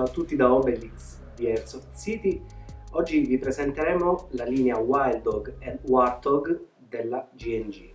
Ciao a tutti da Obelix di Airsoft City. Oggi vi presenteremo la linea Wild Dog e Warthog della G&G.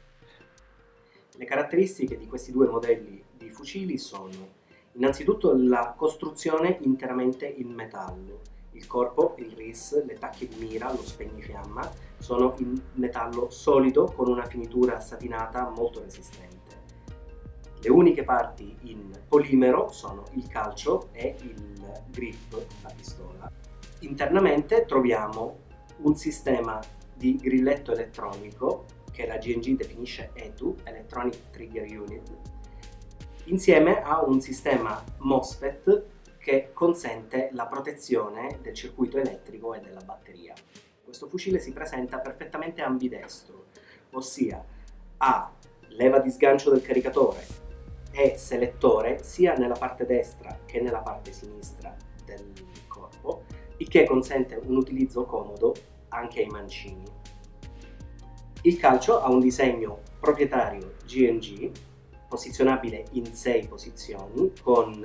Le caratteristiche di questi due modelli di fucili sono innanzitutto la costruzione interamente in metallo. Il corpo, il RIS, le tacche di mira, lo spegnifiamma sono in metallo solido con una finitura satinata molto resistente. Le uniche parti in polimero sono il calcio e il grip, la pistola. Internamente troviamo un sistema di grilletto elettronico che la G&G definisce ETU, Electronic Trigger Unit, insieme a un sistema MOSFET che consente la protezione del circuito elettrico e della batteria. Questo fucile si presenta perfettamente ambidestro, ossia ha leva di sgancio del caricatore e selettore sia nella parte destra che nella parte sinistra del corpo, il che consente un utilizzo comodo anche ai mancini. Il calcio ha un disegno proprietario G&G, posizionabile in 6 posizioni, con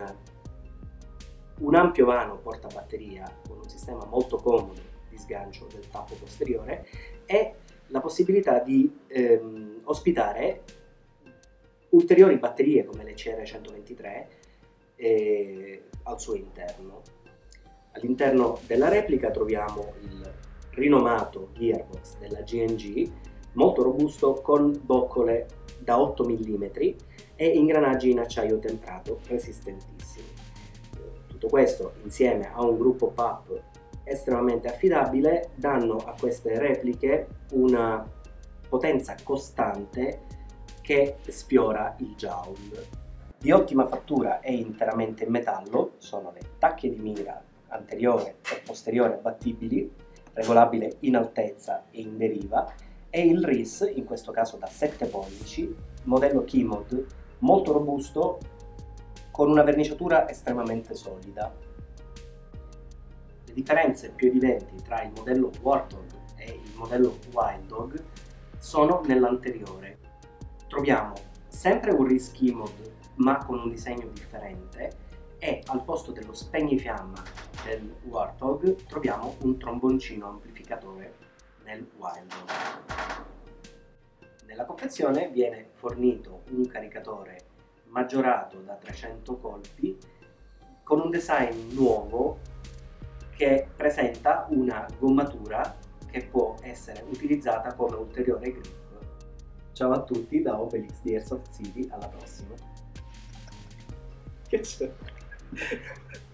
un ampio vano portabatteria con un sistema molto comodo di sgancio del tappo posteriore e la possibilità di ospitare ulteriori batterie come le CR123 al suo interno. All'interno della replica troviamo il rinomato gearbox della G&G, molto robusto con boccole da 8 mm e ingranaggi in acciaio temprato resistentissimi. Tutto questo insieme a un gruppo PAP estremamente affidabile danno a queste repliche una potenza costante che sfiora il joule. Di ottima fattura e interamente in metallo sono le tacche di mira anteriore e posteriore abbattibili, regolabile in altezza e in deriva, e il RIS, in questo caso da 7 pollici, modello Keymod, molto robusto con una verniciatura estremamente solida. Le differenze più evidenti tra il modello Warthog e il modello Wild Dog sono nell'anteriore. Troviamo sempre un RIS Keymod ma con un disegno differente e al posto dello spegnifiamma del Warthog troviamo un tromboncino amplificatore nel Wild Dog. Nella confezione viene fornito un caricatore maggiorato da 300 colpi con un design nuovo che presenta una gommatura che può essere utilizzata come ulteriore grip. Ciao a tutti da Obelix di Airsoft City, alla prossima! Che c'è?